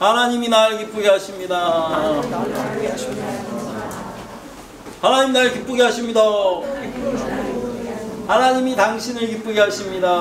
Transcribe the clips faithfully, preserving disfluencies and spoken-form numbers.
하나님이 나를 기쁘게 하십니다. 하나님 나를 기쁘게 하십니다. 하나님이 당신을 기쁘게 하십니다.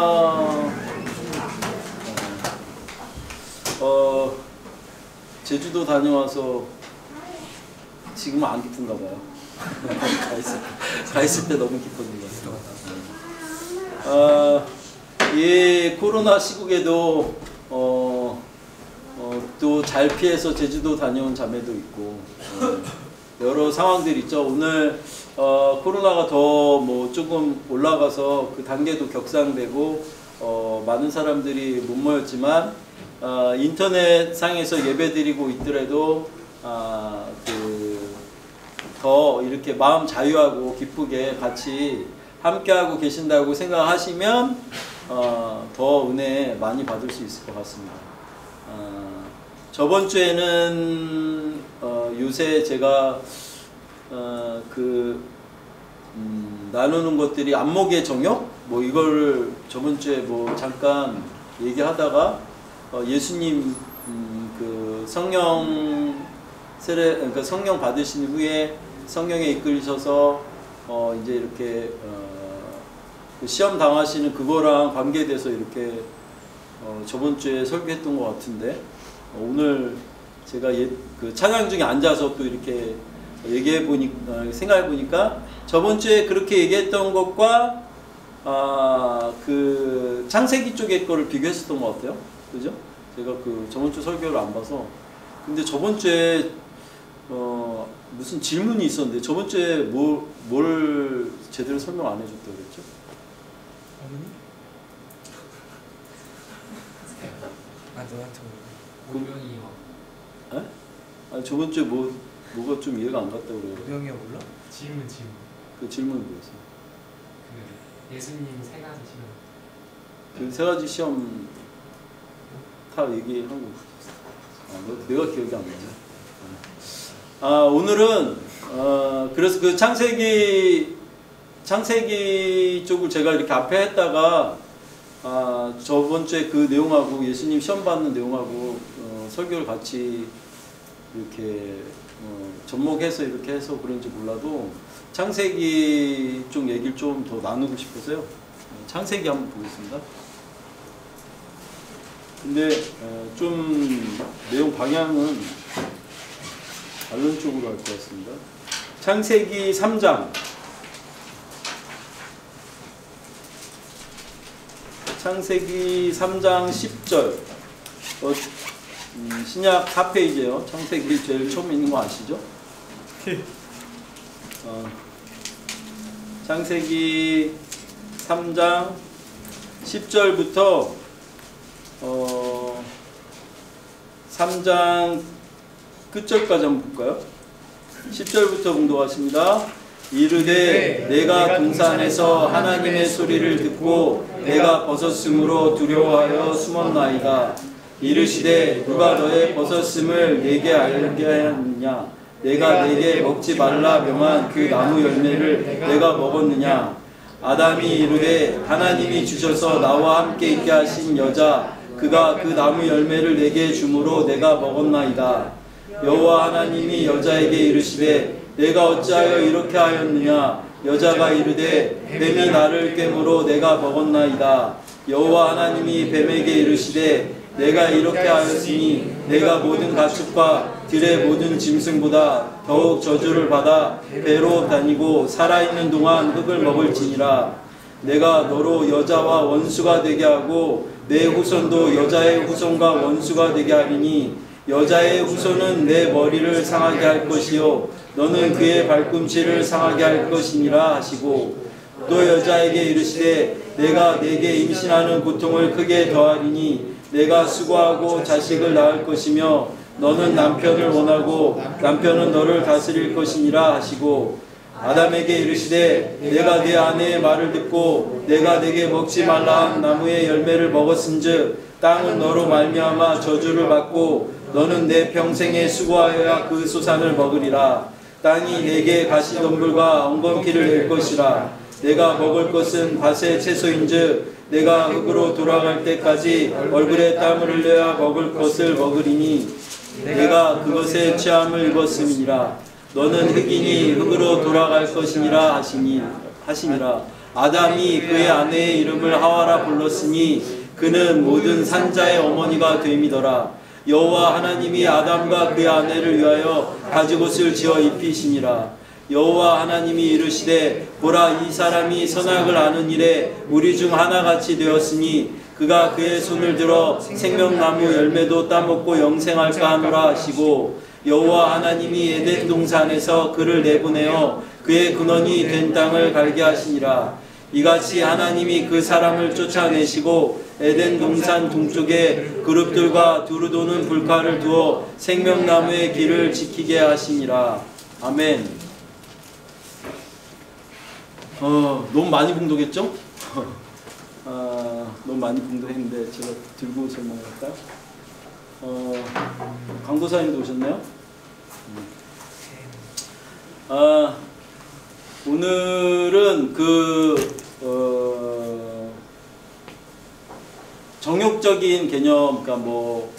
어, 제주도 다녀와서 지금은 안 기쁜가 봐요. 가 있을, 가 있을 때 너무 기뻤는 것 같아요. 어, 이 코로나 시국에도 어, 어, 또 잘 피해서 제주도 다녀온 자매도 있고 어, 여러 상황들이 있죠. 오늘 어, 코로나가 더 뭐 조금 올라가서 그 단계도 격상되고 어, 많은 사람들이 못 모였지만 어, 인터넷 상에서 예배드리고 있더라도 아, 그, 더 이렇게 마음 자유하고 기쁘게 같이 함께하고 계신다고 생각하시면 어, 더 은혜 많이 받을 수 있을 것 같습니다. 어, 저번 주에는 어, 요새 제가 어, 그 음, 나누는 것들이 안목의 정욕 뭐 이걸 저번 주에 뭐 잠깐 얘기하다가 어, 예수님 음, 그 성령 세례 그러니까 성령 받으신 후에 성령에 이끌리셔서 어, 이제 이렇게 어, 그 시험 당하시는 그거랑 관계돼서 이렇게 어, 저번 주에 설교했던 것 같은데 어, 오늘 제가 예, 그 찬양 중에 앉아서 또 이렇게 얘기해 보니 어, 생각해 보니까 저번 주에 그렇게 얘기했던 것과 아, 그 창세기 쪽의 거를 비교했었던 것 같아요. 그죠? 제가 그 저번 주 설교를 안 봐서 근데 저번 주에 어, 무슨 질문이 있었는데 저번 주에 뭘, 뭘 제대로 설명 안 해줬다고 그랬죠? 어머니? 아 너한테 오병이요. 에? 아니 저번 주에 뭐 뭐가 좀 이해가 안 갔다고 그래요. 오병이야 몰라? 질문 질문. 그 질문이 뭐였어? 그 예수님 세 가지 시험. 그 세 가지 시험 다 얘기한 거. 아, 내가 기억이 안 나네. 아 오늘은 어, 그래서 그 창세기 창세기 쪽을 제가 이렇게 앞에 했다가 아, 저번 주에 그 내용하고 예수님 시험 받는 내용하고 어, 설교를 같이 이렇게 어, 접목해서 이렇게 해서 그런지 몰라도 창세기 쪽 얘기를 좀 더 나누고 싶어서요. 창세기 한번 보겠습니다. 근데 어, 좀 내용 방향은 다른 쪽으로 할 것 같습니다. 창세기 삼 장 창세기 삼 장 십 절 어, 음, 신약 사 페이지에요. 창세기 제일 처음 있는 거 아시죠? 어, 창세기 삼 장 십 절부터 어, 삼 장 끝절까지 한번 볼까요? 십 절부터 봉독하십니다. 이르되 내가 동산에서 하나님의 소리를 듣고 내가 벗었으므로 두려워하여 숨었나이다. 이르시되 누가 너의 벗었음을 내게 알게 하였느냐? 내가 내게 먹지 말라 명한 그 나무 열매를 내가 먹었느냐? 아담이 이르되 하나님이 주셔서 나와 함께 있게 하신 여자 그가 그 나무 열매를 내게 주므로 내가 먹었나이다. 여호와 하나님이 여자에게 이르시되 내가 어찌하여 이렇게 하였느냐? 여자가 이르되 뱀이 나를 깨므로 내가 먹었나이다. 여호와 하나님이 뱀에게 이르시되 내가 이렇게 하였으니 내가 모든 가축과 들의 모든 짐승보다 더욱 저주를 받아 배로 다니고 살아있는 동안 흙을 먹을지니라. 내가 너로 여자와 원수가 되게 하고 내 후손도 여자의 후손과 원수가 되게 하리니 여자의 후손은 내 머리를 상하게 할 것이요 너는 그의 발꿈치를 상하게 할 것이니라 하시고 또 여자에게 이르시되 내가 내게 임신하는 고통을 크게 더하리니 내가 수고하고 자식을 낳을 것이며 너는 남편을 원하고 남편은 너를 다스릴 것이니라 하시고 아담에게 이르시되 내가 네 아내의 말을 듣고 내가 내게 먹지 말라 한 나무의 열매를 먹었은즉 땅은 너로 말미암아 저주를 받고 너는 내 평생에 수고하여야 그 소산을 먹으리라. 땅이 내게 가시덤불과 엉겅퀴를 낼 것이라. 내가 먹을 것은 밭의 채소인즉 내가 흙으로 돌아갈 때까지 얼굴에 땀을 흘려야 먹을 것을 먹으리니 내가 그것에 취함을 입었음이니라. 너는 흑이니 흑으로 돌아갈 것이니라 하시니 하시니라. 아담이 그의 아내의 이름을 하와라 불렀으니 그는 모든 산자의 어머니가 됨이더라. 여호와 하나님이 아담과 그의 아내를 위하여 가죽옷을 지어 입히시니라. 여호와 하나님이 이르시되 보라, 이 사람이 선악을 아는 일에 우리 중 하나같이 되었으니 그가 그의 손을 들어 생명나무 열매도 따먹고 영생할까 하노라 하시고, 여호와 하나님이 에덴 동산에서 그를 내보내어 그의 근원이 된 땅을 갈게 하시니라. 이같이 하나님이 그 사람을 쫓아내시고 에덴 동산 동쪽에 그룹들과 두루 도는 불칼을 두어 생명나무의 길을 지키게 하시니라. 아멘. 어, 너무 많이 봉독했죠? 아, 너무 많이 봉독했는데 제가 들고 설명할까? 어, 강도사님도 오셨나요? 아, 오늘은 그 어, 정욕적인 개념, 그러니까 뭐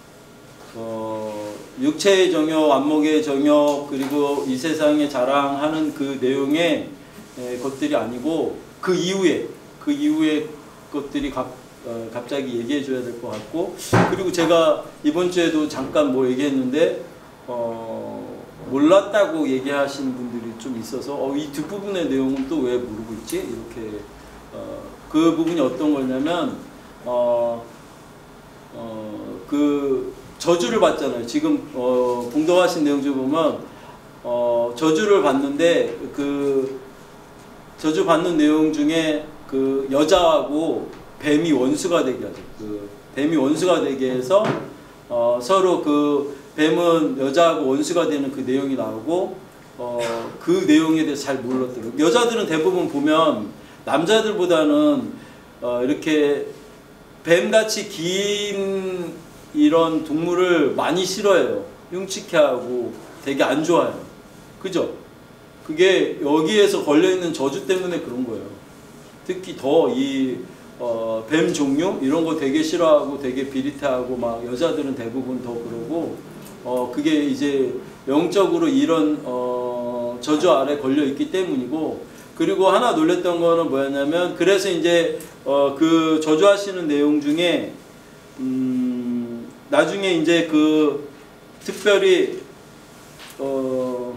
어, 육체의 정욕, 안목의 정욕, 그리고 이 세상에 자랑하는 그 내용의 에, 것들이 아니고 그 이후에 그 이후의 것들이 갑, 어, 갑자기 얘기해 줘야 될 것 같고, 그리고 제가 이번 주에도 잠깐 뭐 얘기했는데 어, 몰랐다고 얘기하시는 분들이 좀 있어서 어, 이 뒷부분의 내용은 또 왜 모르고 있지? 이렇게 어, 그 부분이 어떤 거냐면 어, 어, 그 저주를 받잖아요. 지금 어, 봉독하신 내용 중 보면 어, 저주를 받는데 그 저주 받는 내용 중에 그 여자하고 뱀이 원수가 되게 하죠. 그 뱀이 원수가 되게 해서 어, 서로 그 뱀은 여자하고 원수가 되는 그 내용이 나오고 어, 그 내용에 대해서 잘 몰랐더라고요. 여자들은 대부분 보면 남자들보다는 어, 이렇게 뱀같이 긴 이런 동물을 많이 싫어해요. 흉측해하고 되게 안 좋아해요. 그죠? 그게 여기에서 걸려있는 저주 때문에 그런 거예요. 특히 더 이 어, 뱀 종류 이런 거 되게 싫어하고 되게 비릿해하고 막 여자들은 대부분 더 그러고 어, 그게 이제 영적으로 이런 어, 저주 아래 걸려 있기 때문이고, 그리고 하나 놀랬던 거는 뭐였냐면, 그래서 이제 어, 그 저주하시는 내용 중에 음, 나중에 이제 그 특별히 어,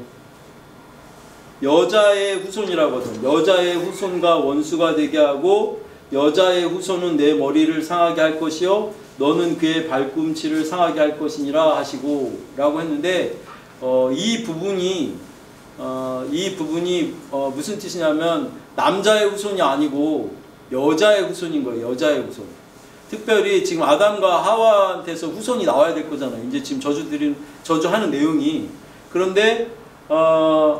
여자의 후손이라고 하거든요. 여자의 후손과 원수가 되게 하고 여자의 후손은 내 머리를 상하게 할 것이요 너는 그의 발꿈치를 상하게 할 것이니라 하시고 라고 했는데 어, 이 부분이 어, 이 부분이 어, 무슨 뜻이냐면 남자의 후손이 아니고 여자의 후손인 거예요. 여자의 후손. 특별히 지금 아담과 하와한테서 후손이 나와야 될 거잖아요. 이제 지금 저주 드린 저주하는 내용이. 그런데 어,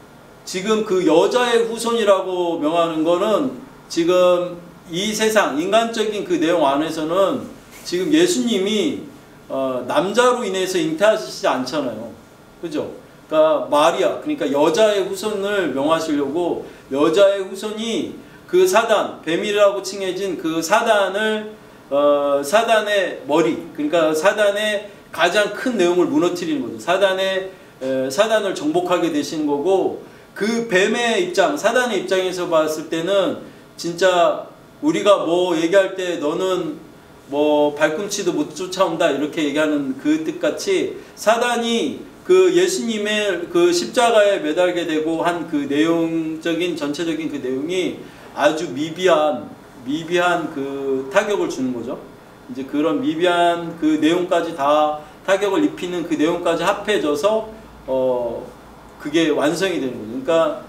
지금 그 여자의 후손이라고 명하는 거는 지금 이 세상 인간적인 그 내용 안에서는 지금 예수님이 어, 남자로 인해서 잉태하시지 않잖아요. 그죠? 그러니까 마리아, 그러니까 여자의 후손을 명하시려고 여자의 후손이 그 사단, 뱀이라고 칭해진 그 사단을 어, 사단의 머리, 그러니까 사단의 가장 큰 내용을 무너뜨리는 거죠. 사단의 에, 사단을 정복하게 되신 거고, 그 뱀의 입장, 사단의 입장에서 봤을 때는 진짜 우리가 뭐 얘기할 때 너는 뭐 발꿈치도 못 쫓아온다 이렇게 얘기하는 그 뜻같이 사단이 그 예수님의 그 십자가에 매달게 되고 한 그 내용적인 전체적인 그 내용이 아주 미비한 미비한 그 타격을 주는 거죠. 이제 그런 미비한 그 내용까지 다 타격을 입히는 그 내용까지 합해져서 어 그게 완성이 되는 거죠. 그러니까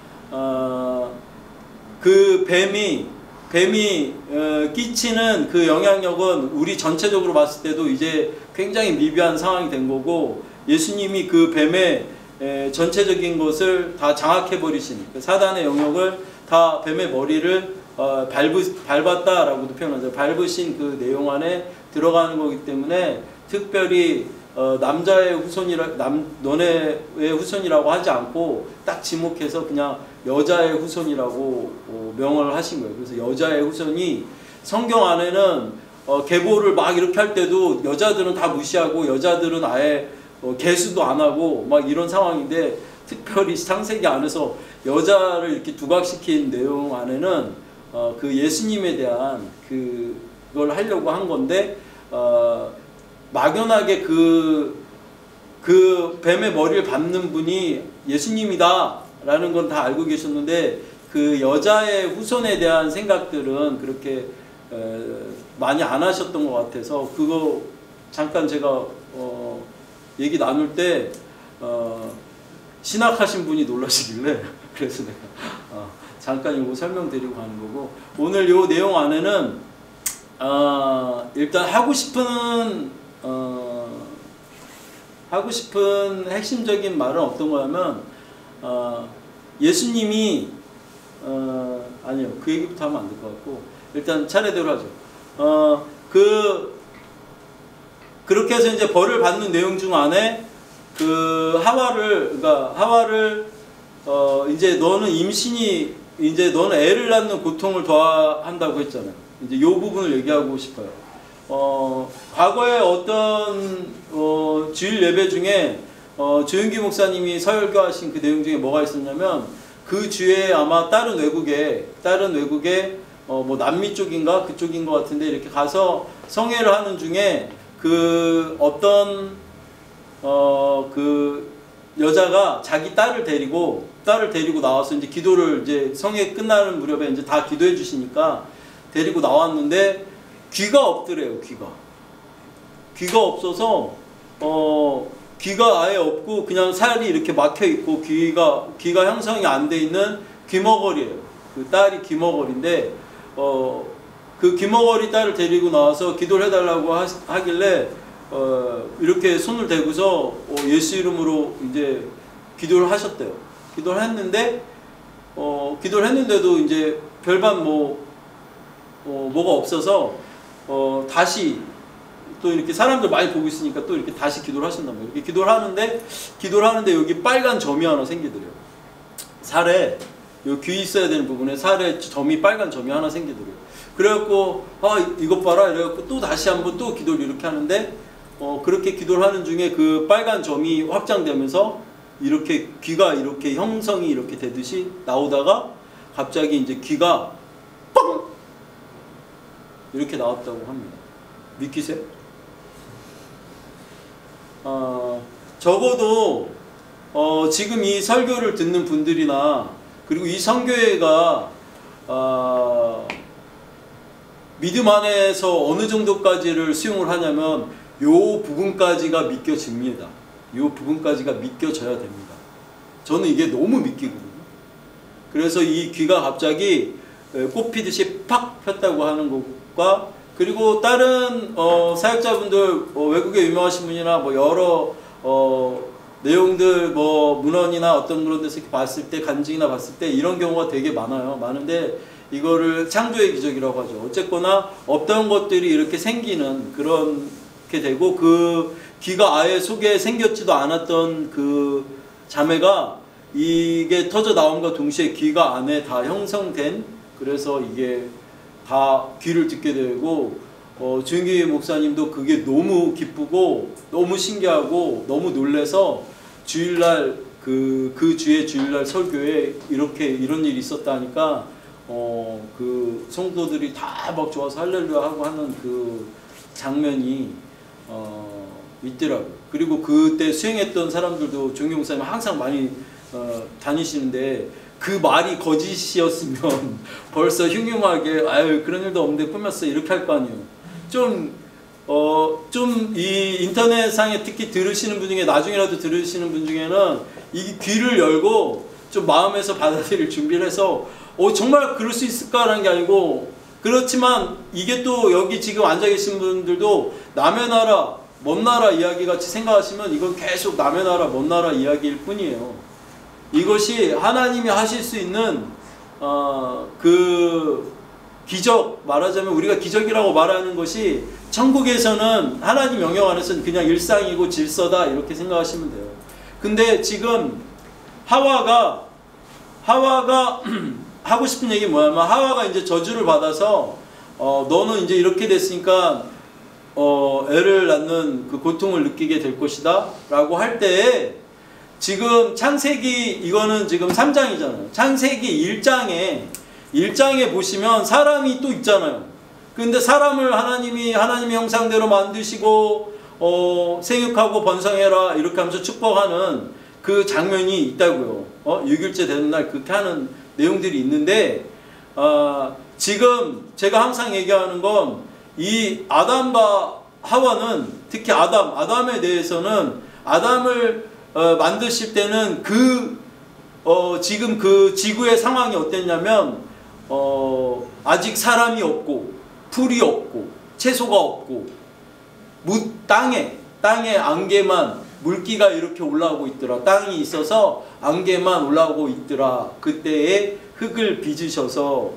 어 그 뱀이 뱀이 어 끼치는 그 영향력은 우리 전체적으로 봤을 때도 이제 굉장히 미비한 상황이 된 거고, 예수님이 그 뱀의 에, 전체적인 것을 다 장악해 버리신 그 사단의 영역을 다 뱀의 머리를 어, 밟으, 밟았다라고도 표현하죠. 밟으신 그 내용 안에 들어가는 거기 때문에 특별히 어, 남자의 후손이라 남 너네의 후손이라고 하지 않고 딱 지목해서 그냥 여자의 후손이라고 어, 명을 하신 거예요. 그래서 여자의 후손이 성경 안에는 어, 계보를 막 이렇게 할 때도 여자들은 다 무시하고 여자들은 아예 어, 개수도 안 하고 막 이런 상황인데 특별히 창세기 안에서 여자를 이렇게 두각시킨 내용 안에는 어, 그 예수님에 대한 그걸 하려고 한 건데 어, 막연하게 그, 그 뱀의 머리를 밟는 분이 예수님이다 라는 건 다 알고 계셨는데 그 여자의 후손에 대한 생각들은 그렇게 에, 많이 안 하셨던 것 같아서 그거 잠깐 제가 어, 얘기 나눌 때 어, 신학하신 분이 놀라시길래 그래서 내가 어, 잠깐 이거 설명드리고 가는 거고 오늘 이 내용 안에는 어, 일단 하고 싶은 어, 하고 싶은 핵심적인 말은 어떤 거냐면 어, 예수님이 어, 아니요 그 얘기부터 하면 안 될 것 같고 일단 차례대로 하죠. 어, 그 그렇게 해서 이제 벌을 받는 내용 중 안에 그 하와를 그러니까 하와를 어, 이제 너는 임신이 이제 너는 애를 낳는 고통을 더한다고 했잖아요. 이제 이 부분을 얘기하고 싶어요. 어, 과거에 어떤 어, 주일 예배 중에 어, 조윤기 목사님이 설교하신 그 내용 중에 뭐가 있었냐면 그 주에 아마 다른 외국에 다른 외국에 어, 뭐 남미 쪽인가 그쪽인 것 같은데 이렇게 가서 성회를 하는 중에 그 어떤 어, 그 여자가 자기 딸을 데리고 딸을 데리고 나와서 이제 기도를 이제 성회 끝나는 무렵에 이제 다 기도해 주시니까 데리고 나왔는데 귀가 없더래요. 귀가 귀가 없어서 어 귀가 아예 없고 그냥 살이 이렇게 막혀 있고 귀가 귀가 형성이 안 돼 있는 귀머거리예요. 그 딸이 귀머거리인데 어 그 귀머거리 딸을 데리고 나와서 기도를 해달라고 하, 하길래 어 이렇게 손을 대고서 어 예수 이름으로 이제 기도를 하셨대요. 기도를 했는데 어 기도를 했는데도 이제 별반 뭐 어, 뭐가 없어서 어 다시 또 이렇게 사람들 많이 보고 있으니까 또 이렇게 다시 기도를 하신단 말이에요. 이렇게 기도를 하는데 기도를 하는데 여기 빨간 점이 하나 생기더래요. 살에 요 귀 있어야 되는 부분에 살에 점이 빨간 점이 하나 생기더래요. 그래갖고 아 이것 봐라 이래갖고 또 다시 한번 또 기도를 이렇게 하는데 어 그렇게 기도를 하는 중에 그 빨간 점이 확장되면서 이렇게 귀가 이렇게 형성이 이렇게 되듯이 나오다가 갑자기 이제 귀가 뻥 이렇게 나왔다고 합니다. 믿기세요? 어, 적어도 어, 지금 이 설교를 듣는 분들이나 그리고 이 선교회가 어, 믿음 안에서 어느 정도까지를 수용을 하냐면 요 부분까지가 믿겨집니다. 요 부분까지가 믿겨져야 됩니다. 저는 이게 너무 믿기거든요. 그래서 이 귀가 갑자기 꽃피듯이 팍 폈다고 하는 것과 그리고 다른 어, 사역자분들 어, 외국에 유명하신 분이나 뭐 여러 어, 내용들 뭐 문헌이나 어떤 그런 데서 이렇게 봤을 때 간증이나 봤을 때 이런 경우가 되게 많아요. 많은데 이거를 창조의 기적이라고 하죠. 어쨌거나 없던 것들이 이렇게 생기는 그렇게 되고 그 귀가 아예 속에 생겼지도 않았던 그 자매가 이게 터져 나옴과 동시에 귀가 안에 다 형성된 그래서 이게 다 귀를 듣게 되고 어, 주윤기 목사님도 그게 너무 기쁘고 너무 신기하고 너무 놀래서 주일날 그, 그 주의 주일날 설교에 이렇게 이런 일이 있었다니까 어, 그 성도들이 다 막 좋아서 할렐루야 하고 하는 그 장면이 어, 있더라고요. 그리고 그때 수행했던 사람들도 주윤기 목사님 항상 많이 어, 다니시는데 그 말이 거짓이었으면 벌써 흉흉하게 아유 그런 일도 없는데 꾸몄어 이렇게 할 거 아니에요. 좀 어, 좀 이 인터넷상에 특히 들으시는 분 중에 나중에라도 들으시는 분 중에는 이 귀를 열고 좀 마음에서 받아들일 준비를 해서 어 정말 그럴 수 있을까라는 게 아니고 그렇지만 이게 또 여기 지금 앉아 계신 분들도 남의 나라 먼 나라 이야기 같이 생각하시면 이건 계속 남의 나라 먼 나라 이야기일 뿐이에요. 이것이 하나님이 하실 수 있는 어, 그 기적 말하자면 우리가 기적이라고 말하는 것이 천국에서는 하나님 영역 안에서는 그냥 일상이고 질서다 이렇게 생각하시면 돼요. 근데 지금 하와가 하와가 하고 싶은 얘기 뭐냐면 하와가 이제 저주를 받아서 어, 너는 이제 이렇게 됐으니까 어, 애를 낳는 그 고통을 느끼게 될 것이다 라고 할 때에 지금 창세기 이거는 지금 삼 장이잖아요. 창세기 일 장에 일 장에 보시면 사람이 또 있잖아요. 근데 사람을 하나님이 하나님의 형상대로 만드시고 어, 생육하고 번성해라 이렇게 하면서 축복하는 그 장면이 있다고요. 어? 육 일째 되는 날 그렇게 하는 내용들이 있는데 어, 지금 제가 항상 얘기하는 건 이 아담과 하와는 특히 아담, 아담에 대해서는 아담을 어, 만드실 때는 그 어, 지금 그 지구의 상황이 어땠냐면 어, 아직 사람이 없고 풀이 없고 채소가 없고 무, 땅에 땅에 안개만 물기가 이렇게 올라오고 있더라. 땅이 있어서 안개만 올라오고 있더라. 그때에 흙을 빚으셔서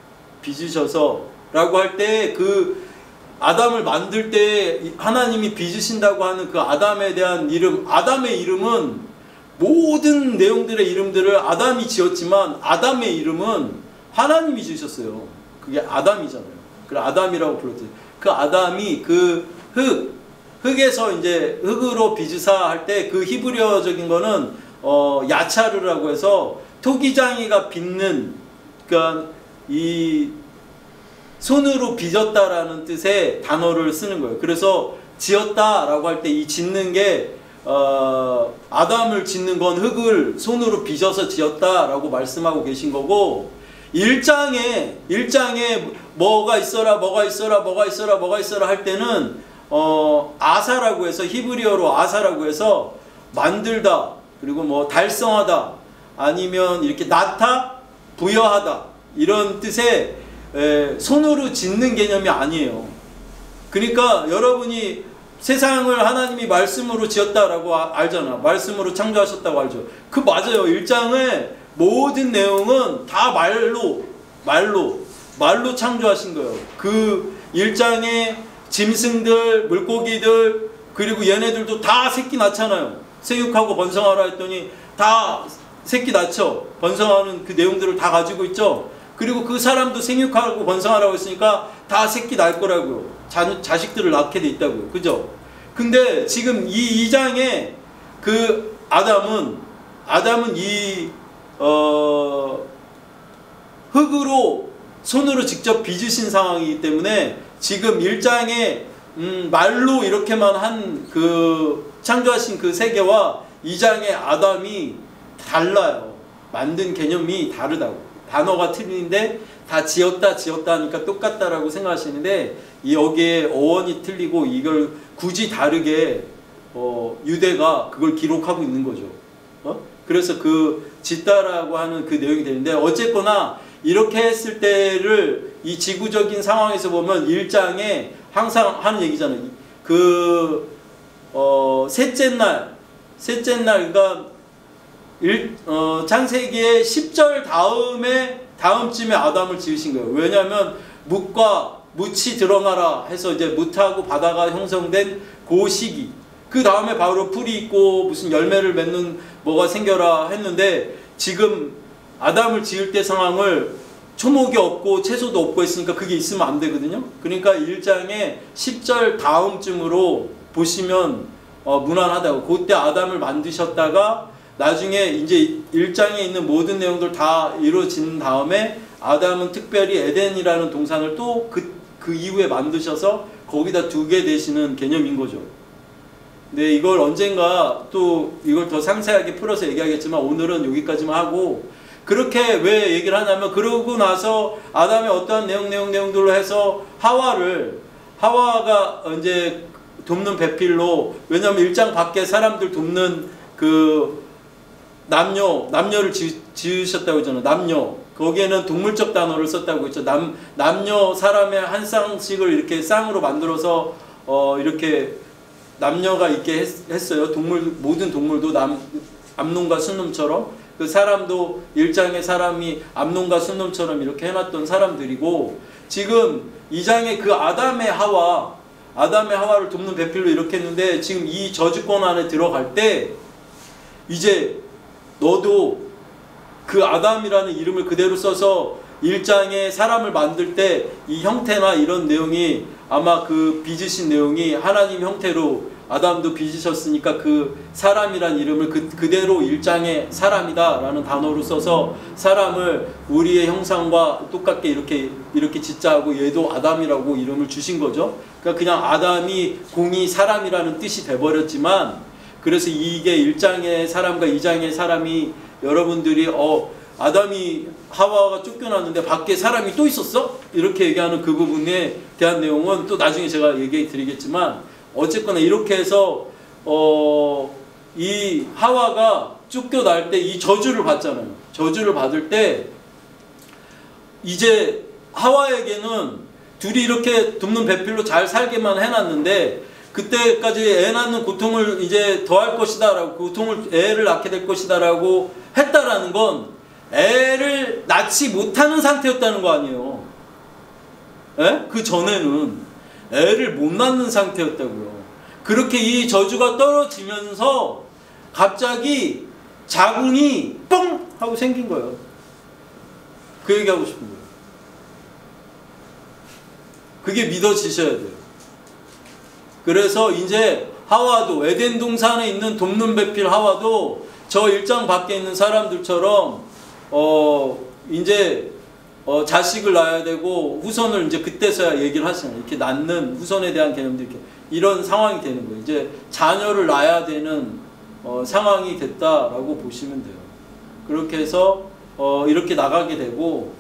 빚으셔서 라고 할 때 그 아담을 만들 때 하나님이 빚으신다고 하는 그 아담에 대한 이름, 아담의 이름은 모든 내용들의 이름들을 아담이 지었지만 아담의 이름은 하나님이 지으셨어요. 그게 아담이잖아요. 그래 아담이라고 불렀지. 그 아담이 그 흙, 흙에서 이제 흙으로 빚으사 할 때 그 히브리어적인 거는 어, 야차르라고 해서 토기장이가 빚는 그러니까 이 손으로 빚었다라는 뜻의 단어를 쓰는 거예요. 그래서 지었다라고 할 때 이 짓는 게 어, 아담을 짓는 건 흙을 손으로 빚어서 지었다라고 말씀하고 계신 거고 일 장에 일 장에 뭐가 있어라 뭐가 있어라 뭐가 있어라 뭐가 있어라 할 때는 어, 아사라고 해서 히브리어로 아사라고 해서 만들다 그리고 뭐 달성하다 아니면 이렇게 낳다 부여하다 이런 뜻의 에, 손으로 짓는 개념이 아니에요. 그러니까 여러분이 세상을 하나님이 말씀으로 지었다라고 아, 알잖아. 말씀으로 창조하셨다고 알죠. 그 맞아요. 일 장의 모든 내용은 다 말로 말로 말로 창조하신 거예요. 그 일 장의 짐승들, 물고기들 그리고 얘네들도 다 새끼 낳잖아요. 생육하고 번성하라 했더니 다 새끼 낳죠. 번성하는 그 내용들을 다 가지고 있죠. 그리고 그 사람도 생육하고 번성하라고 했으니까 다 새끼 낳을 거라고요. 자, 자식들을 낳게 돼 있다고요. 그죠? 근데 지금 이 이 장에 그 아담은 아담은 이 어, 흙으로 손으로 직접 빚으신 상황이기 때문에 지금 일 장에 음, 말로 이렇게만 한 그 창조하신 그 세계와 이 장의 아담이 달라요. 만든 개념이 다르다고. 단어가 틀리는데 다 지었다 지었다 하니까 똑같다라고 생각하시는데 여기에 어원이 틀리고 이걸 굳이 다르게 어, 유대가 그걸 기록하고 있는 거죠. 어? 그래서 그 짓다라고 하는 그 내용이 되는데 어쨌거나 이렇게 했을 때를 이 지구적인 상황에서 보면 일 장에 항상 하는 얘기잖아요. 그 어, 셋째 날 셋째 날 그러니까 일, 어, 창세기의 십 절 다음에 다음쯤에 아담을 지으신 거예요. 왜냐하면 뭇과 뭇이 드러나라 해서 이제 뭇하고 바다가 형성된 그 시기. 그 다음에 바로 풀이 있고 무슨 열매를 맺는 뭐가 생겨라 했는데 지금 아담을 지을 때 상황을 초목이 없고 채소도 없고 했으니까 그게 있으면 안 되거든요. 그러니까 일 장에 십 절 다음쯤으로 보시면 어, 무난하다고. 그때 아담을 만드셨다가 나중에 이제 일 장에 있는 모든 내용들 다 이루어진 다음에 아담은 특별히 에덴이라는 동산을 또 그, 그 이후에 만드셔서 거기다 두게 되시는 개념인 거죠. 근데 이걸 언젠가 또 이걸 더 상세하게 풀어서 얘기하겠지만 오늘은 여기까지만 하고 그렇게 왜 얘기를 하냐면 그러고 나서 아담의 어떠한 내용 내용 내용들로 해서 하와를 하와가 이제 돕는 배필로 왜냐면 일 장 밖에 사람들 돕는 그 남녀, 남녀를 지, 지으셨다고 했잖아요. 남녀. 거기에는 동물적 단어를 썼다고 했죠. 남, 남녀 사람의 한 쌍씩을 이렇게 쌍으로 만들어서, 어, 이렇게 남녀가 있게 했, 했어요. 동물, 모든 동물도 남, 암놈과 순놈처럼. 그 사람도 일장의 사람이 암놈과 순놈처럼 이렇게 해놨던 사람들이고, 지금 이 장의 그 아담의 하와, 아담의 하와를 돕는 배필로 이렇게 했는데, 지금 이 저주권 안에 들어갈 때, 이제 너도 그 아담이라는 이름을 그대로 써서 일 장에 사람을 만들 때 이 형태나 이런 내용이 아마 그 빚으신 내용이 하나님 형태로 아담도 빚으셨으니까 그 사람이란 이름을 그, 그대로 일 장의 사람이다 라는 단어로 써서 사람을 우리의 형상과 똑같게 이렇게 이렇게 짓자고 얘도 아담이라고 이름을 주신 거죠. 그러니까 그냥 아담이 공이 사람이라는 뜻이 돼버렸지만, 그래서 이게 일 장의 사람과 이 장의 사람이 여러분들이 어 아담이 하와가 쫓겨났는데 밖에 사람이 또 있었어? 이렇게 얘기하는 그 부분에 대한 내용은 또 나중에 제가 얘기해 드리겠지만, 어쨌거나 이렇게 해서 어, 이 하와가 쫓겨날 때 이 저주를 받잖아요. 저주를 받을 때 이제 하와에게는 둘이 이렇게 돕는 배필로 잘 살게만 해놨는데, 그때까지 애 낳는 고통을 이제 더할 것이다 라고, 고통을 애를 낳게 될 것이다 라고 했다라는 건 애를 낳지 못하는 상태였다는 거 아니에요. 에? 그 전에는 애를 못 낳는 상태였다고요. 그렇게 이 저주가 떨어지면서 갑자기 자궁이 뻥 하고 생긴 거예요. 그 얘기하고 싶은 거예요. 그게 믿어지셔야 돼요. 그래서 이제 하와도, 에덴 동산에 있는 돕는 배필 하와도 저 일 장 밖에 있는 사람들처럼 어 이제 어 자식을 낳아야 되고 후손을 이제 그때서야 얘기를 하시잖아요. 이렇게 낳는 후손에 대한 개념도 이렇게 이런 상황이 되는 거예요. 이제 자녀를 낳아야 되는 어 상황이 됐다라고 보시면 돼요. 그렇게 해서 어 이렇게 나가게 되고,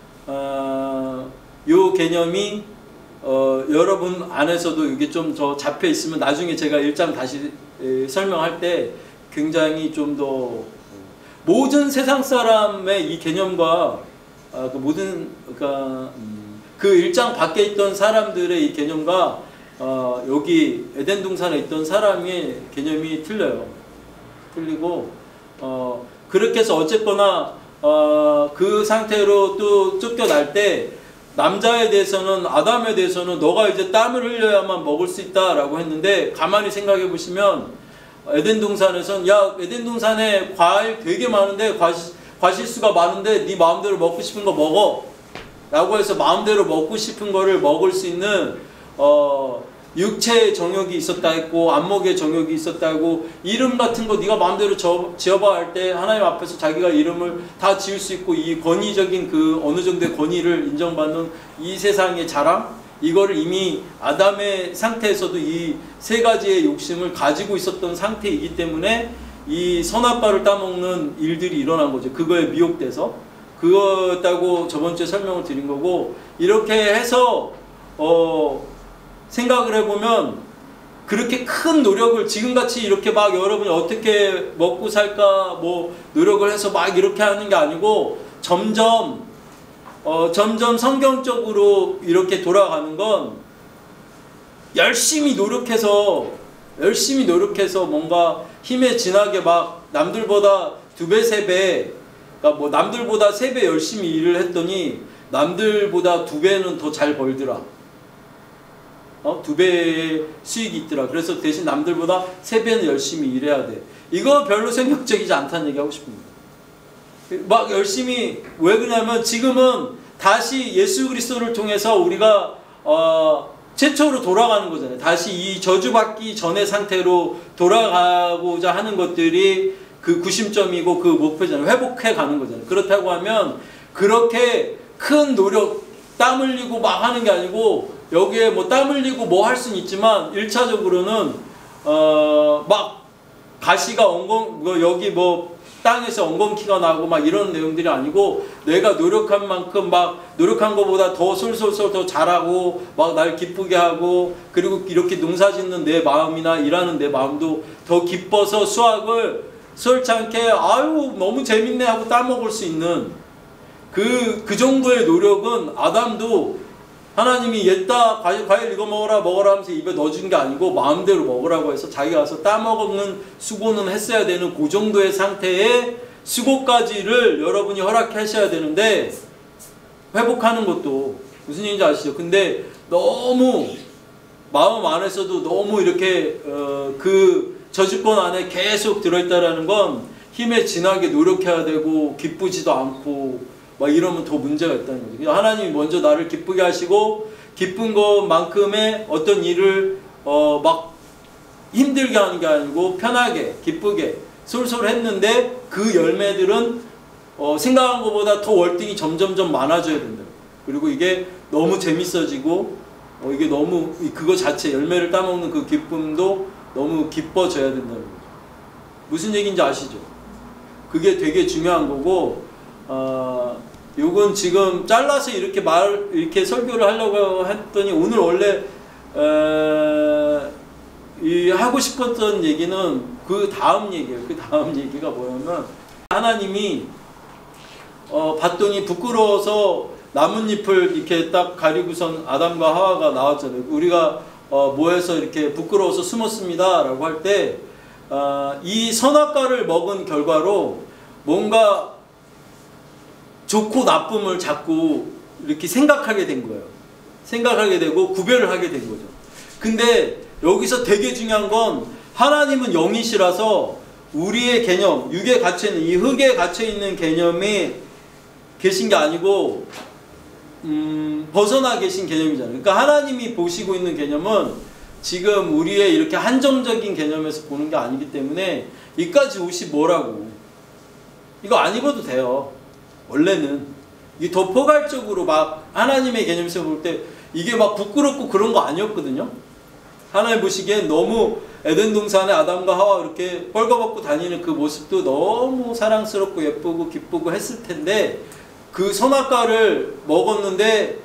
어 요 개념이 어 여러분 안에서도 이게 좀 더 잡혀 있으면 나중에 제가 일 장 다시 에, 설명할 때 굉장히 좀 더 모든 세상 사람의 이 개념과 아, 그 모든 그러니까 음, 그 일 장 밖에 있던 사람들의 이 개념과 어, 여기 에덴 동산에 있던 사람의 개념이 틀려요. 틀리고 어, 그렇게 해서 어쨌거나 어, 그 상태로 또 쫓겨날 때 남자에 대해서는, 아담에 대해서는 너가 이제 땀을 흘려야만 먹을 수 있다라고 했는데, 가만히 생각해 보시면 에덴 동산에선 야 에덴 동산에 과일 되게 많은데 과실, 과실수가 많은데 네 마음대로 먹고 싶은 거 먹어 라고 해서 마음대로 먹고 싶은 거를 먹을 수 있는 어, 육체의 정욕이 있었다 했고 안목의 정욕이 있었다고, 이름 같은 거 네가 마음대로 지어봐 할 때 하나님 앞에서 자기가 이름을 다 지을 수 있고, 이 권위적인 그 어느 정도의 권위를 인정받는 이 세상의 자랑, 이거를 이미 아담의 상태에서도 이 세 가지의 욕심을 가지고 있었던 상태이기 때문에 이 선악과를 따먹는 일들이 일어난 거죠. 그거에 미혹돼서. 그거였다고 저번 주에 설명을 드린 거고, 이렇게 해서 어 생각을 해보면 그렇게 큰 노력을 지금같이 이렇게 막 여러분이 어떻게 먹고 살까 뭐 노력을 해서 막 이렇게 하는 게 아니고, 점점 어, 점점 성경적으로 이렇게 돌아가는 건 열심히 노력해서 열심히 노력해서 뭔가 힘에 진하게 막 남들보다 두 배, 세 배, 그러니까 뭐 남들보다 세 배 열심히 일을 했더니 남들보다 두 배는 더 잘 벌더라. 어? 두 배의 수익이 있더라. 그래서 대신 남들보다 세 배는 열심히 일해야 돼. 이거 별로 생각적이지 않다는 얘기 하고 싶습니다. 막 열심히, 왜 그러냐면 지금은 다시 예수 그리스도를 통해서 우리가 어, 최초로 돌아가는 거잖아요. 다시 이 저주받기 전의 상태로 돌아가고자 하는 것들이 그 구심점이고 그 목표잖아요. 회복해 가는 거잖아요. 그렇다고 하면 그렇게 큰 노력, 땀 흘리고 막 하는 게 아니고, 여기에 뭐 땀 흘리고 뭐 할 수는 있지만 일 차적으로는 어, 막 가시가 엉겅, 뭐 여기 뭐 땅에서 엉겅퀴가 나고 막 이런 내용들이 아니고, 내가 노력한 만큼 막 노력한 것보다 더 솔솔솔 더 잘하고 막 날 기쁘게 하고, 그리고 이렇게 농사 짓는 내 마음이나 일하는 내 마음도 더 기뻐서 수확을 솔찬게 아유 너무 재밌네 하고 따먹을 수 있는 그, 그 정도의 노력은 아담도 하나님이 옛다 과일, 과일 이거 먹어라 먹어라 하면서 입에 넣어준 게 아니고 마음대로 먹으라고 해서 자기가 와서 따먹는 수고는 했어야 되는 그 정도의 상태의 수고까지를 여러분이 허락하셔야 되는데, 회복하는 것도 무슨 얘기인지 아시죠? 근데 너무 마음 안에서도 너무 이렇게 어, 그 저주권 안에 계속 들어있다라는 건 힘에 진하게 노력해야 되고 기쁘지도 않고 막 이러면 더 문제가 있다는 거죠. 하나님이 먼저 나를 기쁘게 하시고 기쁜 것만큼의 어떤 일을 어 막 힘들게 하는 게 아니고 편하게 기쁘게 솔솔 했는데 그 열매들은 어 생각한 것보다 더 월등히 점점점 많아져야 된다. 그리고 이게 너무 재밌어지고 어 이게 너무 그거 자체 열매를 따먹는 그 기쁨도 너무 기뻐져야 된다는 거죠. 무슨 얘기인지 아시죠? 그게 되게 중요한 거고 어 요건 지금 잘라서 이렇게 말 이렇게 설교를 하려고 했더니 오늘 원래 에, 이 하고 싶었던 얘기는 그 다음 얘기예요. 그 다음 얘기가 뭐냐면 하나님이 어, 봤더니 부끄러워서 나뭇잎을 이렇게 딱 가리고선 아담과 하와가 나왔잖아요. 우리가 어, 뭐해서 이렇게 부끄러워서 숨었습니다 라고 할 때 어, 이 선악과를 먹은 결과로 뭔가 좋고 나쁨을 자꾸 이렇게 생각하게 된 거예요. 생각하게 되고 구별을 하게 된 거죠. 근데 여기서 되게 중요한 건 하나님은 영이시라서 우리의 개념, 육에 갇혀있는 이 흙에 갇혀있는 개념이 계신 게 아니고 음, 벗어나 계신 개념이잖아요. 그러니까 하나님이 보시고 있는 개념은 지금 우리의 이렇게 한정적인 개념에서 보는 게 아니기 때문에 이까지 옷이 뭐라고 이거 안 입어도 돼요. 원래는 이게 더 포괄적으로 막 하나님의 개념에서 볼 때 이게 막 부끄럽고 그런 거 아니었거든요. 하나님 보시기엔 너무 에덴 동산에 아담과 하와 이렇게 뻘거벗고 다니는 그 모습도 너무 사랑스럽고 예쁘고 기쁘고 했을 텐데 그 선악과를 먹었는데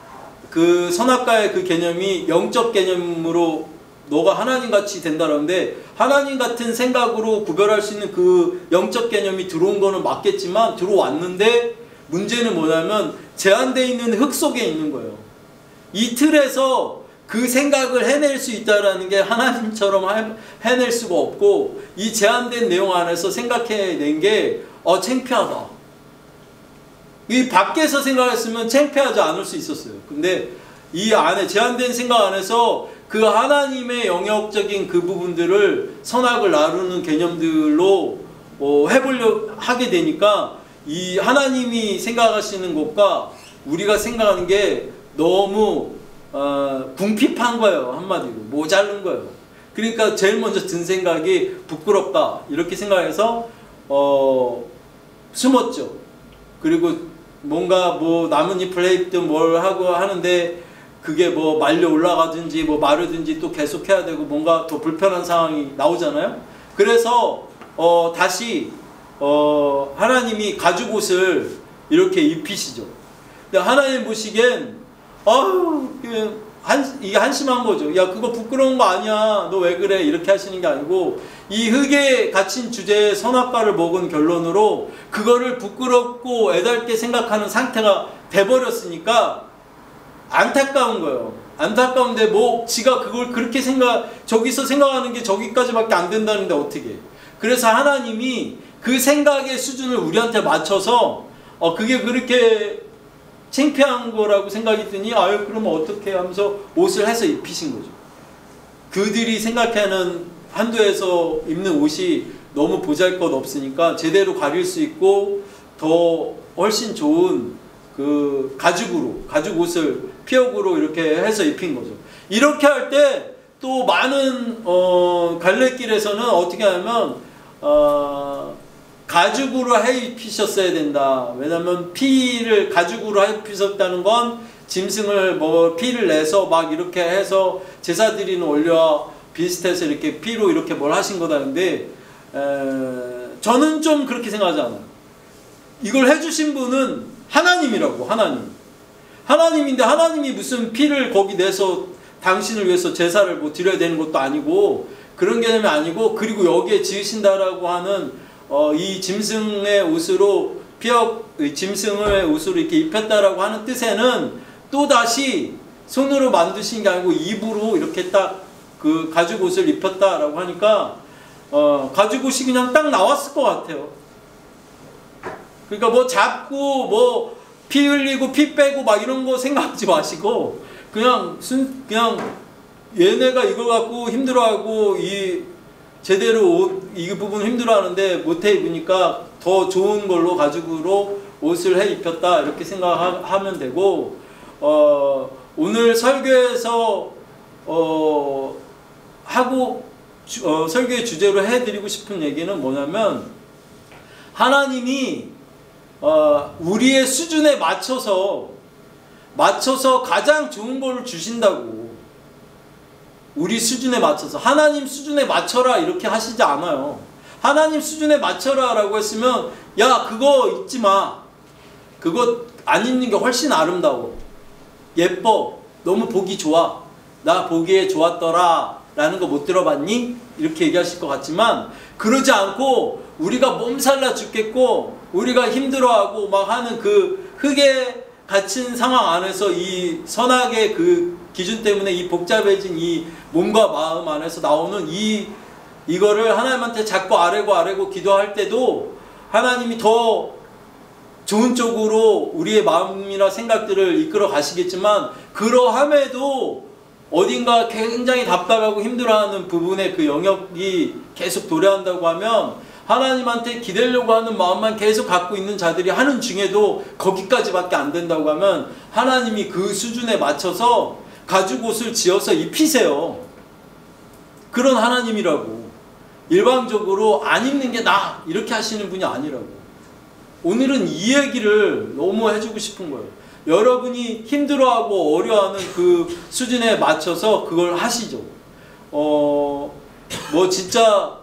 그 선악과의 그 개념이 영적 개념으로 너가 하나님같이 된다는데 하나님 같은 생각으로 구별할 수 있는 그 영적 개념이 들어온 거는 맞겠지만 들어왔는데 문제는 뭐냐면 제한되어 있는 흙 속에 있는 거예요. 이 틀에서 그 생각을 해낼 수 있다는 게 하나님처럼 해낼 수가 없고 이 제한된 내용 안에서 생각해낸 게 어, 창피하다. 이 밖에서 생각했으면 창피하지 않을 수 있었어요. 근데 이 안에 제한된 생각 안에서 그 하나님의 영역적인 그 부분들을 선악을 나누는 개념들로 어, 해보려 하게 되니까 이 하나님이 생각하시는 것과 우리가 생각하는 게 너무 어, 궁핍한 거예요. 한마디로 모자른 거예요. 그러니까 제일 먼저 든 생각이 부끄럽다 이렇게 생각해서 어, 숨었죠. 그리고 뭔가 뭐 나뭇잎을 해입든 뭘 하고 하는데 그게 뭐 말려 올라가든지 뭐 마르든지 또 계속 해야 되고 뭔가 더 불편한 상황이 나오잖아요. 그래서 어, 다시 어, 하나님이 가죽옷을 이렇게 입히시죠. 근데 하나님 보시기엔 아유 한, 이게 한심한 거죠. 야 그거 부끄러운 거 아니야. 너 왜 그래? 이렇게 하시는 게 아니고 이 흙에 갇힌 주제의 선악과를 먹은 결론으로 그거를 부끄럽고 애달게 생각하는 상태가 돼버렸으니까 안타까운 거예요. 안타까운데 뭐 지가 그걸 그렇게 생각 저기서 생각하는 게 저기까지밖에 안 된다는데 어떻게? 그래서 하나님이 그 생각의 수준을 우리한테 맞춰서 어 그게 그렇게 창피한 거라고 생각이 드니 아유 그러면 어떻게 하면서 옷을 해서 입히신 거죠. 그들이 생각하는 한도에서 입는 옷이 너무 보잘것없으니까 제대로 가릴 수 있고 더 훨씬 좋은 그 가죽으로 가죽 옷을 피혁으로 이렇게 해서 입힌 거죠. 이렇게 할 때 또 많은 어, 갈래길에서는 어떻게 하냐면 어, 가죽으로 해 입히셨어야 된다. 왜냐면 피를 가죽으로 해 입히셨다는 건 짐승을 뭐 피를 내서 막 이렇게 해서 제사 드리는 원리와 비슷해서 이렇게 피로 이렇게 뭘 하신 거다는데 에, 저는 좀 그렇게 생각하지 않아요. 이걸 해주신 분은 하나님이라고. 하나님 하나님인데 하나님이 무슨 피를 거기 내서 당신을 위해서 제사를 뭐 드려야 되는 것도 아니고 그런 개념이 아니고 그리고 여기에 지으신다라고 하는 어, 이 짐승의 옷으로 피혁 짐승의 옷으로 이렇게 입혔다라고 하는 뜻에는 또 다시 손으로 만드신 게 아니고 입으로 이렇게 딱 그 가죽 옷을 입혔다라고 하니까 어, 가죽 옷이 그냥 딱 나왔을 것 같아요. 그러니까 뭐 잡고 뭐 피 흘리고 피 빼고 막 이런 거 생각하지 마시고 그냥 순 그냥 얘네가 이걸 갖고 힘들어하고 이 제대로 옷 이 부분 힘들어하는데 못해 입으니까 더 좋은 걸로 가죽으로 옷을 해 입혔다 이렇게 생각하면 되고, 어, 오늘 설교에서 어, 하고 어, 설교의 주제로 해드리고 싶은 얘기는 뭐냐면, 하나님이 어, 우리의 수준에 맞춰서 맞춰서 가장 좋은 걸 주신다고. 우리 수준에 맞춰서, 하나님 수준에 맞춰라 이렇게 하시지 않아요. 하나님 수준에 맞춰라 라고 했으면, 야 그거 입지 마, 그거 안 입는 게 훨씬 아름다워, 예뻐, 너무 보기 좋아, 나 보기에 좋았더라 라는 거 못 들어봤니? 이렇게 얘기하실 것 같지만, 그러지 않고 우리가 몸살나 죽겠고 우리가 힘들어하고 막 하는 그 흙에 갇힌 상황 안에서 이 선악의 그 기준 때문에 이 복잡해진 이 몸과 마음 안에서 나오는 이 이거를 하나님한테 자꾸 아뢰고 아뢰고 기도할 때도 하나님이 더 좋은 쪽으로 우리의 마음이나 생각들을 이끌어 가시겠지만, 그러함에도 어딘가 굉장히 답답하고 힘들어하는 부분의 그 영역이 계속 도래한다고 하면, 하나님한테 기대려고 하는 마음만 계속 갖고 있는 자들이 하는 중에도 거기까지밖에 안 된다고 하면, 하나님이 그 수준에 맞춰서 가죽 옷을 지어서 입히세요. 그런 하나님이라고. 일방적으로 안 입는 게 나 이렇게 하시는 분이 아니라고. 오늘은 이 얘기를 너무 해주고 싶은 거예요. 여러분이 힘들어하고 어려워하는 그 수준에 맞춰서 그걸 하시죠. 어, 뭐 진짜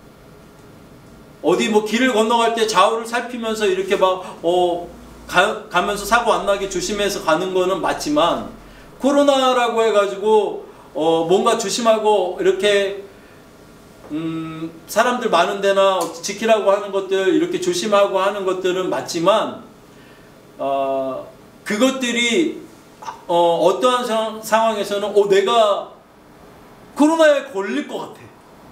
어디 뭐 길을 건너갈 때 좌우를 살피면서 이렇게 막 어, 가, 가면서 사고 안 나게 조심해서 가는 거는 맞지만, 코로나라고 해가지고 어, 뭔가 조심하고 이렇게 음, 사람들 많은 데나 지키라고 하는 것들, 이렇게 조심하고 하는 것들은 맞지만, 어, 그것들이 어, 어떠한 상, 상황에서는 어, 내가 코로나에 걸릴 것 같아,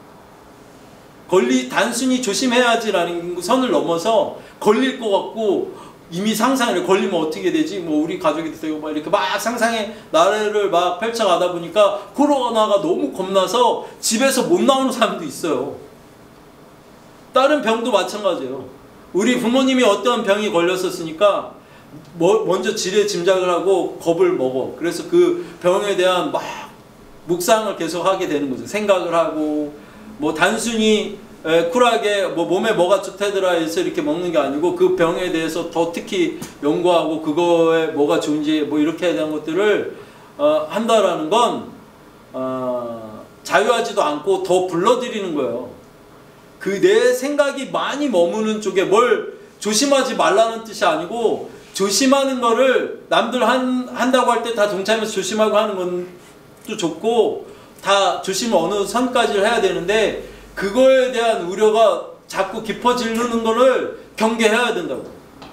걸리 단순히 조심해야지라는 선을 넘어서 걸릴 것 같고, 이미 상상을, 걸리면 어떻게 되지? 뭐 우리 가족이 되고 막 이렇게 막 상상의 나래를 막 펼쳐가다 보니까 코로나가 너무 겁나서 집에서 못 나오는 사람도 있어요. 다른 병도 마찬가지예요. 우리 부모님이 어떤 병이 걸렸었으니까 뭐 먼저 지레 짐작을 하고 겁을 먹어. 그래서 그 병에 대한 막 묵상을 계속 하게 되는 거죠. 생각을 하고, 뭐 단순히 에, 쿨하게 뭐 몸에 뭐가 좋다더라 해서 이렇게 먹는 게 아니고, 그 병에 대해서 더 특히 연구하고 그거에 뭐가 좋은지 뭐 이렇게 대한 것들을 어, 한다라는 건 어, 자유하지도 않고 더 불러들이는 거예요. 그 내 생각이 많이 머무는 쪽에 뭘 조심하지 말라는 뜻이 아니고, 조심하는 거를 남들 한, 한다고 할 때 다 동참해서 조심하고 하는 건 또 좋고, 다 조심을 어느 선까지 해야 되는데, 그거에 대한 우려가 자꾸 깊어지는 거를 경계해야 된다고.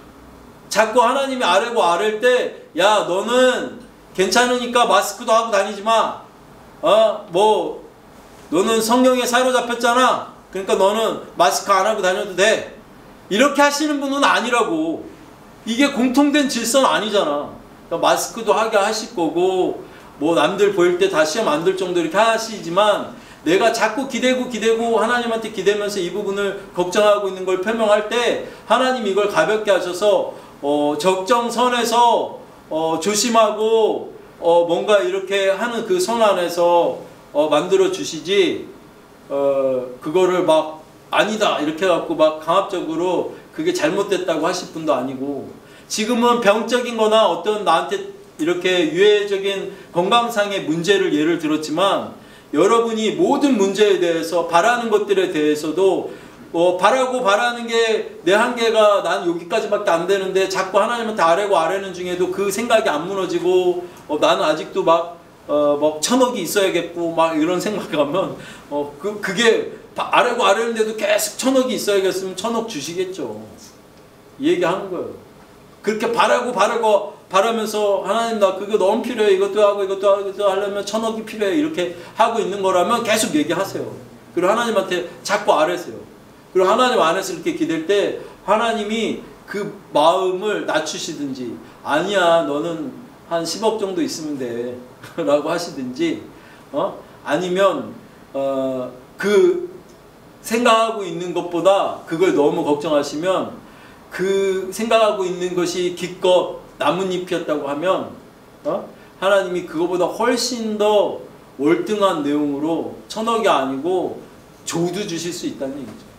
자꾸 하나님이 아뢰고 아랠 때, 야 너는 괜찮으니까 마스크도 하고 다니지 마, 어? 뭐 너는 성령에 사로잡혔잖아, 그러니까 너는 마스크 안 하고 다녀도 돼, 이렇게 하시는 분은 아니라고. 이게 공통된 질서는 아니잖아. 그러니까 마스크도 하게 하실 거고, 뭐 남들 보일 때 다 시험 안 들 정도 이렇게 하시지만, 내가 자꾸 기대고 기대고 하나님한테 기대면서 이 부분을 걱정하고 있는 걸 표명할 때, 하나님 이걸 가볍게 하셔서 어, 적정선에서 어, 조심하고 어, 뭔가 이렇게 하는 그 선 안에서 어, 만들어 주시지, 어, 그거를 막 아니다 이렇게 해갖고 막 강압적으로 그게 잘못됐다고 하실 분도 아니고, 지금은 병적인 거나 어떤 나한테 이렇게 유해적인 건강상의 문제를 예를 들었지만, 여러분이 모든 문제에 대해서 바라는 것들에 대해서도 어, 바라고 바라는 게 내 한계가 난 여기까지밖에 안 되는데 자꾸 하나님한테 아뢰고 아뢰는 중에도 그 생각이 안 무너지고, 어, 나는 아직도 막 어, 뭐 천억이 있어야겠고 막 이런 생각하면 어, 그, 그게 아뢰고 아뢰는데도 계속 천억이 있어야겠으면 천억 주시겠죠. 이 얘기하는 거예요. 그렇게 바라고 바라고 바라면서 하나님 나 그거 너무 필요해, 이것도 하고 이것도 하고 이것도 하려면 천억이 필요해, 이렇게 하고 있는 거라면 계속 얘기하세요. 그리고 하나님한테 자꾸 아뢰세요. 그리고 하나님 안에서 이렇게 기댈 때 하나님이 그 마음을 낮추시든지, 아니야 너는 한 십억 정도 있으면 돼 라고 하시든지, 어? 아니면 어, 그 생각하고 있는 것보다 그걸 너무 걱정하시면 그 생각하고 있는 것이 기껏 나뭇잎이었다고 하면 어? 하나님이 그거보다 훨씬 더 월등한 내용으로 천억이 아니고 조도 주실 수 있다는 얘기죠.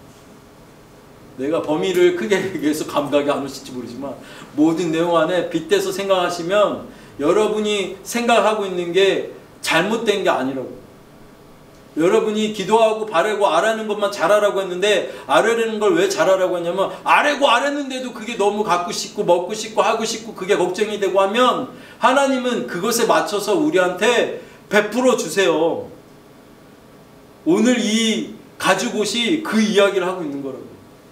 내가 범위를 크게 얘기해서 감각이 안 오실지 모르지만 모든 내용 안에 빗대서 생각하시면 여러분이 생각하고 있는 게 잘못된 게 아니라고. 여러분이 기도하고 바라고 아뢰는 것만 잘하라고 했는데 아뢰는 걸 왜 잘하라고 했냐면 아뢰고 아뢰는데도 그게 너무 갖고 싶고 먹고 싶고 하고 싶고 그게 걱정이 되고 하면 하나님은 그것에 맞춰서 우리한테 베풀어 주세요. 오늘 이 가죽옷이 그 이야기를 하고 있는 거라고.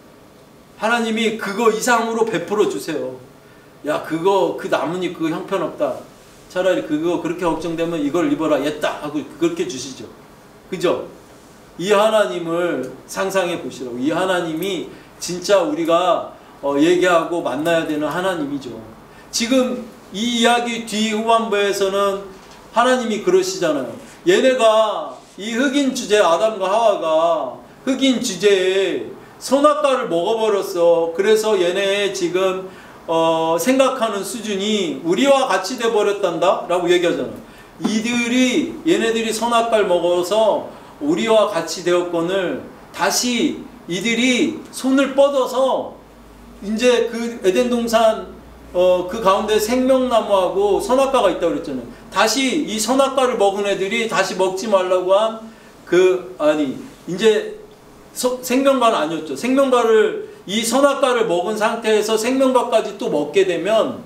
하나님이 그거 이상으로 베풀어 주세요. 야 그거 그 나뭇잎 그거 형편없다. 차라리 그거 그렇게 걱정되면 이걸 입어라 옛다 하고 그렇게 주시죠. 그죠? 이 하나님을 상상해 보시라고. 이 하나님이 진짜 우리가 어, 얘기하고 만나야 되는 하나님이죠. 지금 이 이야기 뒤 후반부에서는 하나님이 그러시잖아요. 얘네가 이 흑인 주제 아담과 하와가 흑인 주제에 선악과를 먹어버렸어. 그래서 얘네 지금 어, 생각하는 수준이 우리와 같이 돼버렸단다 라고 얘기하잖아요. 이들이 얘네들이 선악과를 먹어서 우리와 같이 되었건을 다시 이들이 손을 뻗어서 이제 그 에덴 동산 어, 그 가운데 생명나무하고 선악과가 있다고 그랬잖아요. 다시 이 선악과를 먹은 애들이 다시 먹지 말라고 한 그 아니 이제 서, 생명과는 아니었죠. 생명과를 이 선악과를 먹은 상태에서 생명과까지 또 먹게 되면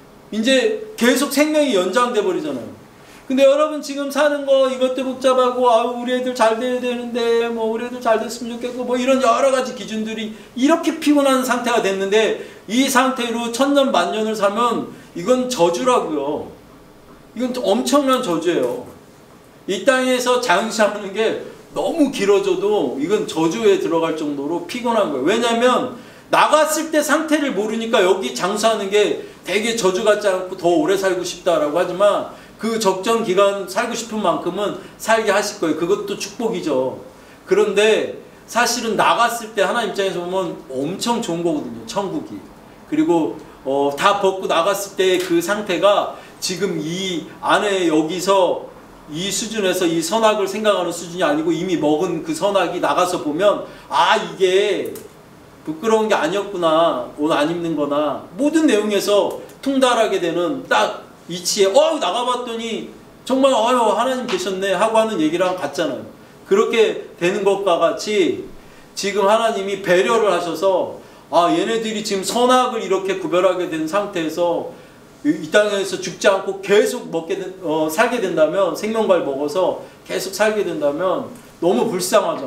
이제 계속 생명이 연장돼 버리잖아요. 근데 여러분 지금 사는 거 이것도 복잡하고 아 우리 애들 잘 돼야 되는데 뭐 우리 애들 잘 됐으면 좋겠고 뭐 이런 여러 가지 기준들이 이렇게 피곤한 상태가 됐는데 이 상태로 천년 만년을 사면 이건 저주라고요. 이건 엄청난 저주예요. 이 땅에서 장시하는 게 너무 길어져도 이건 저주에 들어갈 정도로 피곤한 거예요. 왜냐하면 나갔을 때 상태를 모르니까 여기 장수하는 게 되게 저주 같지 않고 더 오래 살고 싶다라고 하지만 그 적정 기간 살고 싶은 만큼은 살게 하실 거예요. 그것도 축복이죠. 그런데 사실은 나갔을 때 하나님 입장에서 보면 엄청 좋은 거거든요. 천국이. 그리고 어, 다 벗고 나갔을 때 그 상태가 지금 이 안에 여기서 이 수준에서 이 선악을 생각하는 수준이 아니고 이미 먹은 그 선악이 나가서 보면 아 이게 부끄러운 게 아니었구나. 옷 안 입는 거나 모든 내용에서 통달하게 되는 딱 이치에 어 나가봤더니 정말 어휴 하나님 계셨네 하고 하는 얘기랑 같잖아요. 그렇게 되는 것과 같이 지금 하나님이 배려를 하셔서 아 얘네들이 지금 선악을 이렇게 구별하게 된 상태에서 이 땅에서 죽지 않고 계속 먹게 된, 어, 살게 된다면 생명과를 먹어서 계속 살게 된다면 너무 불쌍하잖아.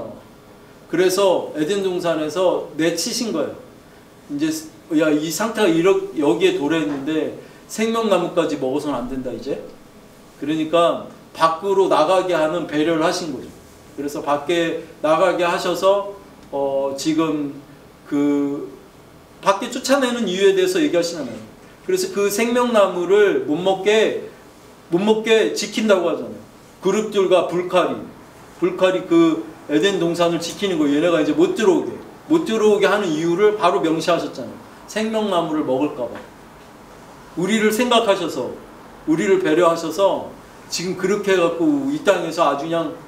그래서 에덴 동산에서 내치신 거예요. 이제 야 이 상태가 이렇게 여기에 도래했는데 생명나무까지 먹어서는 안 된다 이제. 그러니까 밖으로 나가게 하는 배려를 하신 거죠. 그래서 밖에 나가게 하셔서 어 지금 그 밖에 쫓아내는 이유에 대해서 얘기하시잖아요. 그래서 그 생명나무를 못 먹게 못 먹게 지킨다고 하잖아요. 그룹들과 불칼이 불칼이 그 에덴 동산을 지키는 거예요. 얘네가 이제 못 들어오게 못 들어오게 하는 이유를 바로 명시하셨잖아요. 생명나무를 먹을까 봐. 우리를 생각하셔서 우리를 배려하셔서 지금 그렇게 해갖고 이 땅에서 아주 그냥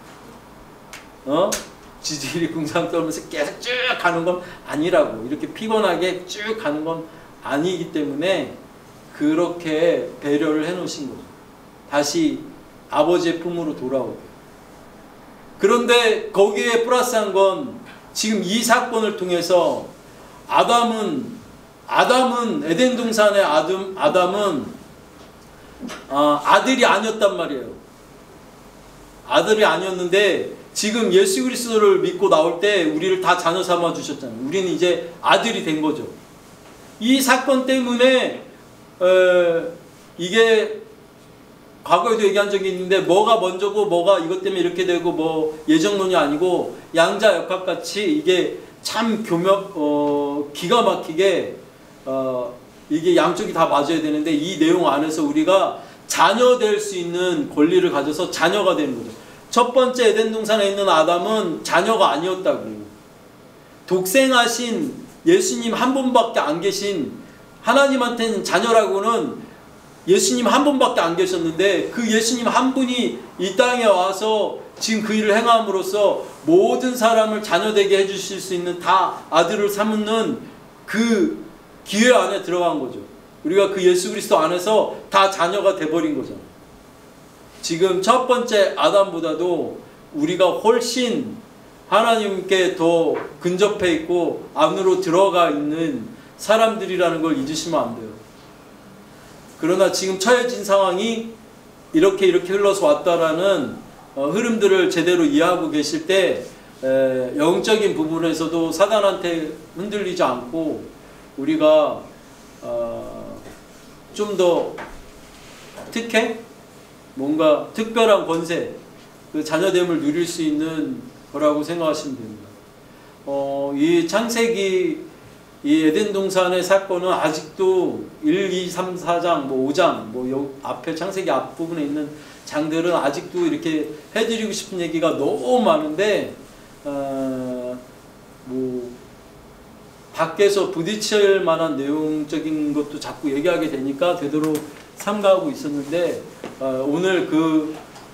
어? 지질이 궁상 떨면서 계속 쭉 가는 건 아니라고. 이렇게 피곤하게 쭉 가는 건 아니기 때문에 그렇게 배려를 해놓으신 거죠. 다시 아버지의 품으로 돌아오게. 그런데 거기에 플러스한 건 지금 이 사건을 통해서 아담은 아담은 에덴 동산의 아담, 아담은 아, 아들이 아니었단 말이에요. 아들이 아니었는데 지금 예수 그리스도를 믿고 나올 때 우리를 다 자녀 삼아 주셨잖아요. 우리는 이제 아들이 된 거죠. 이 사건 때문에 에, 이게 과거에도 얘기한 적이 있는데 뭐가 먼저고 뭐가 이것 때문에 이렇게 되고 뭐 예정론이 아니고 양자역학같이 이게 참 교묘 어, 기가 막히게 어, 이게 양쪽이 다 맞아야 되는데 이 내용 안에서 우리가 자녀 될 수 있는 권리를 가져서 자녀가 되는 거죠. 첫 번째 에덴 동산에 있는 아담은 자녀가 아니었다고. 독생하신 예수님 한 분밖에 안 계신, 하나님한테는 자녀라고는 예수님 한 분밖에 안 계셨는데 그 예수님 한 분이 이 땅에 와서 지금 그 일을 행함으로써 모든 사람을 자녀되게 해주실 수 있는 다 아들을 삼는 그 기회 안에 들어간 거죠. 우리가 그 예수 그리스도 안에서 다 자녀가 돼버린 거잖아요. 지금 첫 번째 아담보다도 우리가 훨씬 하나님께 더 근접해 있고 안으로 들어가 있는 사람들이라는 걸 잊으시면 안 돼요. 그러나 지금 처해진 상황이 이렇게 이렇게 흘러서 왔다라는 어, 흐름들을 제대로 이해하고 계실 때 에, 영적인 부분에서도 사단한테 흔들리지 않고 우리가 어, 좀 더 특혜? 뭔가 특별한 권세, 그 자녀됨을 누릴 수 있는 거라고 생각하시면 됩니다. 어, 이 창세기, 이 에덴 동산의 사건은 아직도 일, 이, 삼, 사 장, 뭐 오 장, 뭐 요 앞에 창세기 앞부분에 있는 장들은 아직도 이렇게 해드리고 싶은 얘기가 너무 많은데, 어, 뭐, 밖에서 부딪힐 만한 내용적인 것도 자꾸 얘기하게 되니까 되도록 삼가하고 있었는데, 어, 오늘 그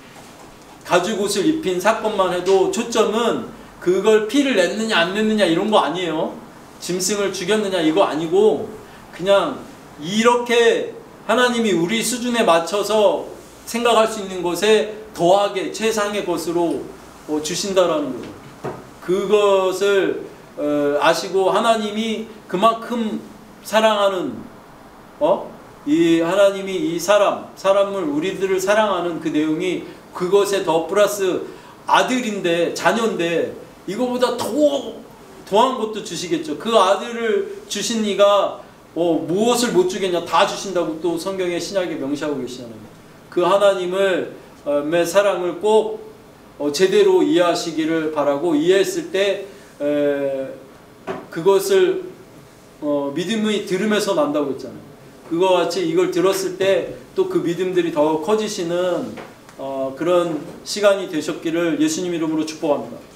가죽옷을 입힌 사건만 해도 초점은 그걸 피를 냈느냐 안 냈느냐 이런 거 아니에요. 짐승을 죽였느냐 이거 아니고 그냥 이렇게 하나님이 우리 수준에 맞춰서 생각할 수 있는 것에 더하게 최상의 것으로 어, 주신다라는 거죠. 그것을 어, 아시고 하나님이 그만큼 사랑하는 어? 이 하나님이 이 사람, 사람을 우리들을 사랑하는 그 내용이 그것에 더 플러스 아들인데 자녀인데 이거보다 더 더한 것도 주시겠죠. 그 아들을 주신 이가 어, 무엇을 못 주겠냐 다 주신다고 또 성경의 신약에 명시하고 계시잖아요. 그 하나님을 어, 의 사랑을 꼭 어, 제대로 이해하시기를 바라고 이해했을 때 에, 그것을 어, 믿음이 들음에서 난다고 했잖아요. 그거 같이 이걸 들었을 때 또 그 믿음들이 더 커지시는 어, 그런 시간이 되셨기를 예수님 이름으로 축복합니다.